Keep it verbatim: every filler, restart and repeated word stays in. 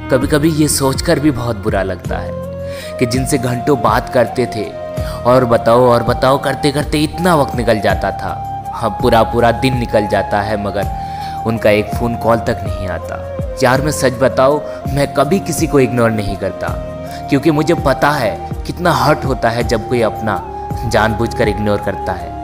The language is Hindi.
कभी कभी ये सोचकर भी बहुत बुरा लगता है कि जिनसे घंटों बात करते थे और बताओ और बताओ करते करते इतना वक्त निकल जाता था, हाँ पूरा पूरा दिन निकल जाता है, मगर उनका एक फ़ोन कॉल तक नहीं आता। यार मैं सच बताऊँ, मैं कभी किसी को इग्नोर नहीं करता, क्योंकि मुझे पता है कितना हर्ट होता है जब कोई अपना जानबूझकर इग्नोर करता है।